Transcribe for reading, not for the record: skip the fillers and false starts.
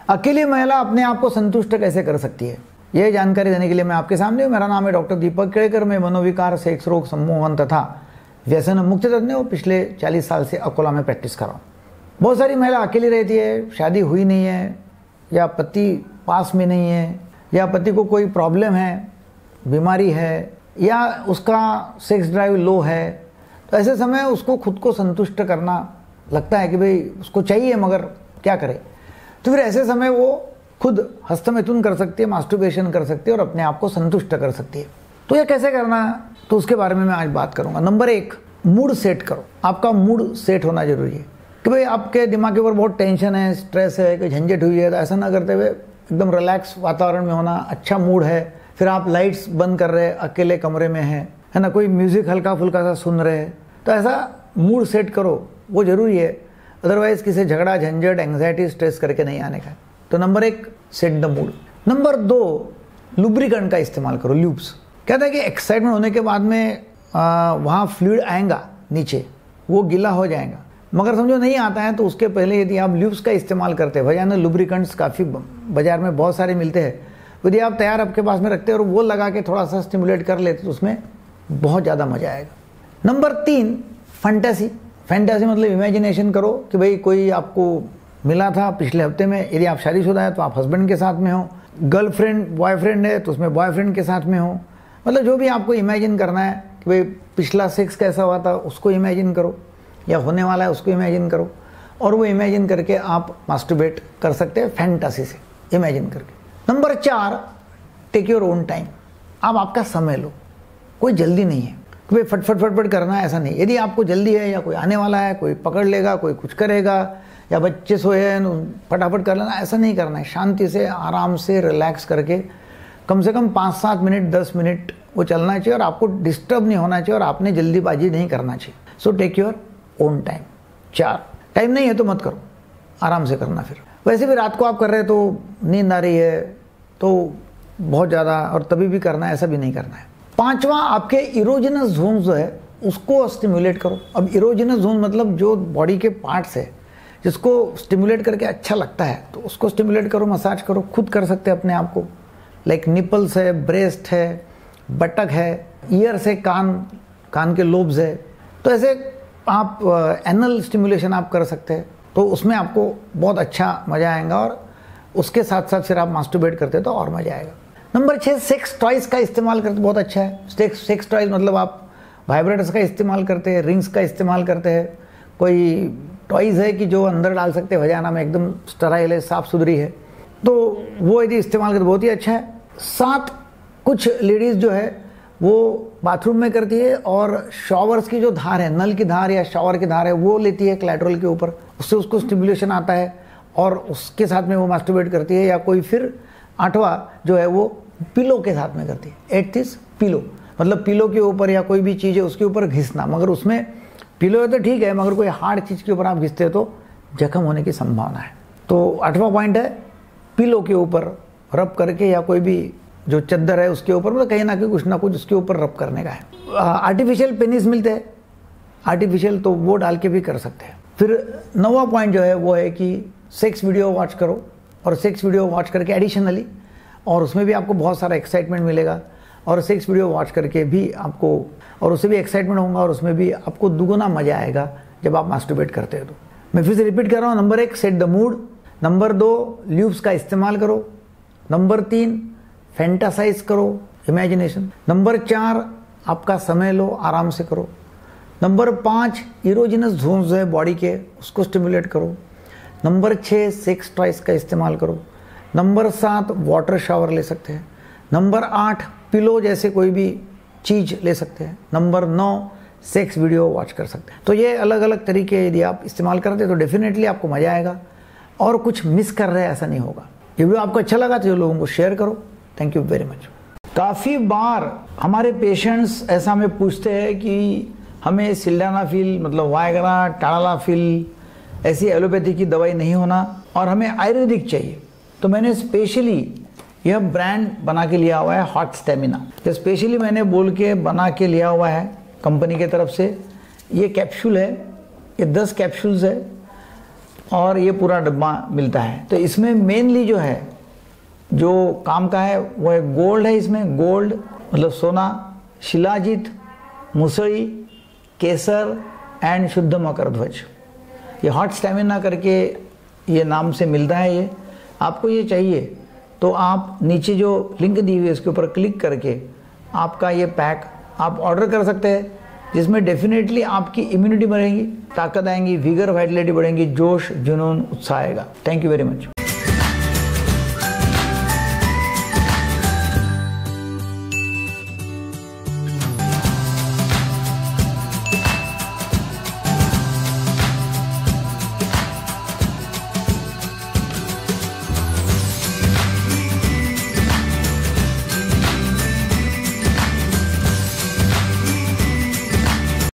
अकेली महिला अपने आप को संतुष्ट कैसे कर सकती है, यह जानकारी देने के लिए मैं आपके सामने हूं। मेरा नाम है डॉक्टर दीपक केड़कर। मैं मनोविकार, सेक्स रोग, सम्मोहन तथा व्यसन मुक्त तज्ञ हूं। पिछले 40 साल से अकोला में प्रैक्टिस कर रहा हूँ। बहुत सारी महिला अकेली रहती है, शादी हुई नहीं है, या पति पास में नहीं है, या पति को कोई प्रॉब्लम है, बीमारी है, या उसका सेक्स ड्राइव लो है। तो ऐसे समय उसको खुद को संतुष्ट करना लगता है कि भाई उसको चाहिए, मगर क्या करे। तो फिर ऐसे समय वो खुद हस्तमैथुन कर सकती है, मास्टरबेशन कर सकती है और अपने आप को संतुष्ट कर सकती है। तो ये कैसे करना है, तो उसके बारे में मैं आज बात करूंगा। नंबर 1, मूड सेट करो। आपका मूड सेट होना जरूरी है कि भाई आपके दिमाग के ऊपर बहुत टेंशन है, स्ट्रेस है, कोई झंझट हुई है, तो ऐसा ना करते हुए एकदम रिलैक्स वातावरण में होना, अच्छा मूड है। फिर आप लाइट्स बंद कर रहे हैं, अकेले कमरे में है ना, कोई म्यूजिक हल्का फुल्का सा सुन रहे हैं, तो ऐसा मूड सेट करो, वो जरूरी है। अदरवाइज किसी झगड़ा, झंझट, एंग्जाइटी, स्ट्रेस करके नहीं आने का। तो number 1, set the mood. Number 2, lubricant का इस्तेमाल करो, ल्यूब्स। कहता है कि एक्साइटमेंट होने के बाद में वहाँ फ्लूइड आएगा नीचे, वो गीला हो जाएगा, मगर समझो नहीं आता है तो उसके पहले यदि आप ल्यूब्स का इस्तेमाल करते हैं, वजह लुब्रिकेंट्स काफ़ी बाजार में बहुत सारे मिलते हैं, यदि आप तैयार आपके पास में रखते हैं और वो लगा के थोड़ा सा स्टिमुलेट कर लेते तो उसमें बहुत ज़्यादा मजा आएगा। Number 3, fantasy. फैंटेसी मतलब इमेजिनेशन करो कि भाई कोई आपको मिला था पिछले हफ्ते में, यदि आप शादीशुदा है तो आप हस्बैंड के साथ में हो, गर्लफ्रेंड बॉयफ्रेंड है तो उसमें बॉयफ्रेंड के साथ में हो। मतलब जो भी आपको इमेजिन करना है कि भाई पिछला सेक्स कैसा हुआ था उसको इमेजिन करो, या होने वाला है उसको इमेजिन करो, और वो इमेजिन करके आप मास्टरबेट कर सकते हैं फैंटेसी से, इमेजिन करके। Number 4, take your own time. आप आपका समय लो, कोई जल्दी नहीं है कि भाई फटफट करना है, ऐसा नहीं। यदि आपको जल्दी है या कोई आने वाला है, कोई पकड़ लेगा, कोई कुछ करेगा, या बच्चे सोए हैं फटाफट कर लेना, ऐसा नहीं करना है। शांति से, आराम से, रिलैक्स करके कम से कम 5-7 मिनट, 10 मिनट वो चलना चाहिए, और आपको डिस्टर्ब नहीं होना चाहिए, और आपने जल्दीबाजी नहीं करना चाहिए। So take your own time. 4, time नहीं है तो मत करो, आराम से करना। फिर वैसे भी रात को आप कर रहे हैं तो नींद आ रही है तो बहुत ज़्यादा, और तभी भी करना है, ऐसा भी नहीं करना है। 5वां, आपके इरोजिनस जोन जो है उसको स्टिमुलेट करो। अब इरोजिनस जोन मतलब जो बॉडी के पार्ट्स है जिसको स्टिमुलेट करके अच्छा लगता है, तो उसको स्टिमुलेट करो, मसाज करो। खुद कर सकते हैं अपने आप को, लाइक निपल्स है, ब्रेस्ट है, बटक है, ईयर्स है, कान के लोब्स है। तो ऐसे आप एनल स्टिमुलेशन आप कर सकते हैं, तो उसमें आपको बहुत अच्छा मज़ा आएगा, और उसके साथ साथ फिर आप मास्टरबेट करते हैं तो और मज़ा आएगा। नंबर 6, सेक्स टॉयज़ का इस्तेमाल करते बहुत अच्छा है। सेक्स टॉयज़ मतलब आप वाइब्रेटर्स का इस्तेमाल करते हैं, रिंग्स का इस्तेमाल करते हैं, कोई टॉयज़ है कि जो अंदर डाल सकते हैं, वजाना में एकदम स्टराइल है, साफ़ सुथरी है, तो वो यदि इस्तेमाल करते बहुत ही अच्छा है। 7, कुछ लेडीज़ जो है वो बाथरूम में करती है और शॉवर्स की जो धार है, नल की धार या शॉवर की धार है, वो लेती है क्लैटरल के ऊपर, उससे उसको स्टिमुलेशन आता है, और उसके साथ में वो मास्टरबेट करती है। या कोई फिर 8वां जो है वो पिलो के साथ में करती है। 8 इज पिलो, मतलब पिलो के ऊपर या कोई भी चीज़ है उसके ऊपर घिसना, मगर उसमें पिलो है तो ठीक है, मगर कोई हार्ड चीज़ के ऊपर आप घिसते हो तो जख्म होने की संभावना है। तो 8वां पॉइंट है पिलो के ऊपर रब करके, या कोई भी जो चद्दर है उसके ऊपर, मतलब कहीं ना कहीं कुछ ना कुछ उसके ऊपर रब करने का है। आर्टिफिशियल पेनिस मिलते हैं आर्टिफिशियल, तो वो डाल के भी कर सकते हैं। फिर 9वां पॉइंट जो है वो है कि सेक्स वीडियो वॉच करो, और सेक्स वीडियो वॉच करके एडिशनली, और उसमें भी आपको बहुत सारा एक्साइटमेंट मिलेगा, और सेक्स वीडियो वॉच करके भी आपको, और उससे भी एक्साइटमेंट होगा, और उसमें भी आपको दुगुना मजा आएगा जब आप मास्टरबेट करते हो। तो मैं फिर से रिपीट कर रहा हूँ। Number 1, set the mood. Number 2, lubes का इस्तेमाल करो। नंबर 3, फैंटासाइज करो, इमेजिनेशन। नंबर 4, आपका समय लो, आराम से करो। नंबर 5, इरोजिनस जोन्स है बॉडी के, उसको स्टिमुलेट करो। नंबर 6, सेक्स टॉयज का इस्तेमाल करो। नंबर 7, वाटर शावर ले सकते हैं। नंबर 8, पिलो जैसे कोई भी चीज़ ले सकते हैं। नंबर 9, सेक्स वीडियो वॉच कर सकते हैं। तो ये अलग अलग तरीके यदि आप इस्तेमाल करते हैं तो डेफिनेटली आपको मज़ा आएगा, और कुछ मिस कर रहे हैं ऐसा नहीं होगा। ये वीडियो आपको अच्छा लगा तो लोगों को शेयर करो। Thank you very much. काफ़ी बार हमारे पेशेंट्स ऐसा हमें पूछते हैं कि हमें सिल्डेनाफिल मतलब वायग्रा, टाडालाफिल ऐसी एलोपैथी की दवाई नहीं होना, और हमें आयुर्वेदिक चाहिए। तो मैंने स्पेशली यह ब्रांड बना के लिया हुआ है, हॉट स्टेमिना। तो स्पेशली मैंने बोल के बना के लिया हुआ है कंपनी की तरफ से। ये कैप्सूल है, ये 10 कैप्सूल्स है। और ये पूरा डब्बा मिलता है। तो इसमें मेनली जो है, जो काम का है वो है गोल्ड है। इसमें गोल्ड मतलब सोना, शिलाजीत, मुसड़ी, केसर एंड शुद्ध मकर ध्वज। ये हॉट स्टैमिना करके ये नाम से मिलता है। ये आपको ये चाहिए तो आप नीचे जो लिंक दी हुई है उसके ऊपर क्लिक करके आपका ये पैक आप ऑर्डर कर सकते हैं, जिसमें डेफिनेटली आपकी इम्यूनिटी बढ़ेगी, ताकत आएंगी, विगर, वाइटलिटी बढ़ेंगी, जोश, जुनून, उत्साह आएगा। Thank you very much.